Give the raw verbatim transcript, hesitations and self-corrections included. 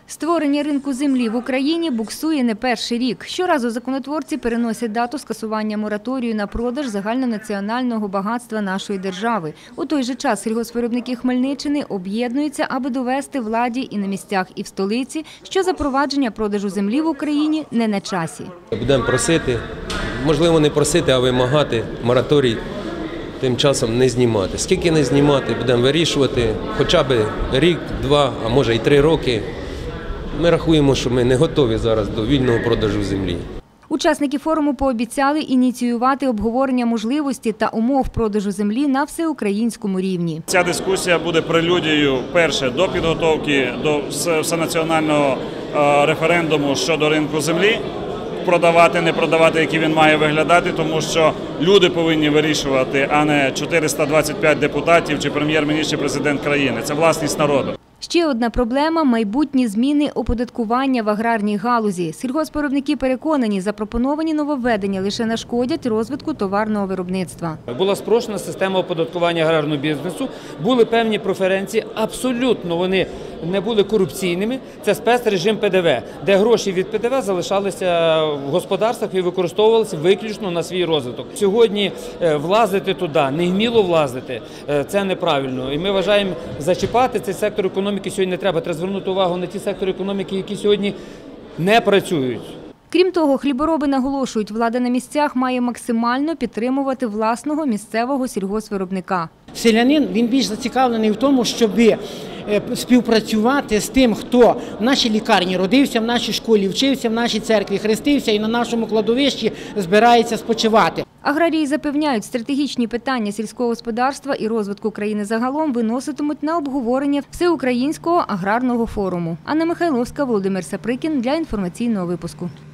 Створення ринку землі в Україні буксує не перший рік. Щоразу законотворці переносять дату скасування мораторію на продаж загальнонаціонального багатства нашої держави. У той же час сільгоспвиробники Хмельниччини об'єднуються, аби довести владі і на місцях, і в столиці, що запровадження продажу землі в Україні не на часі. Будемо просити, можливо не просити, а вимагати мораторій тим часом не знімати. Скільки не знімати, будемо вирішувати, хоча б рік, два, а може і три роки. Ми рахуємо, що ми не готові зараз до вільного продажу землі. Учасники форуму пообіцяли ініціювати обговорення можливості та умов продажу землі на всеукраїнському рівні. Ця дискусія буде прелюдією, перше, до підготовки до всенаціонального референдуму щодо ринку землі. Продавати, не продавати, який він має виглядати, тому що люди повинні вирішувати, а не чотириста двадцять п'ять депутатів чи прем'єр-міністр, чи президент країни. Це власність народу. Ще одна проблема – майбутні зміни оподаткування в аграрній галузі. Сільгоспвиробники переконані, запропоновані нововведення лише нашкодять розвитку товарного виробництва. Була спрощена система оподаткування аграрного бізнесу, були певні преференції, абсолютно вони не були корупційними. Це спецрежим Пе Де Ве, де гроші від Пе Де Ве залишалися в господарствах і використовувалися виключно на свій розвиток. Сьогодні влазити туди, невміло влазити – це неправильно. І ми вважаємо, зачіпати цей сектор економіки сьогодні не треба. Треба звернути увагу на ті сектори економіки, які сьогодні не працюють. Крім того, хлібороби наголошують, влада на місцях має максимально підтримувати власного місцевого сільгоспвиробника. Селянин, він більш зацікавлений в тому, щоб співпрацювати з тим, хто в нашій лікарні родився, в нашій школі вчився, в нашій церкві хрестився і на нашому кладовищі збирається спочивати. Аграрії запевняють, стратегічні питання сільського господарства і розвитку країни загалом виноситимуть на обговорення Всеукраїнського аграрного форуму. Анна Михайловська, Володимир Саприкін для інформаційного випуску.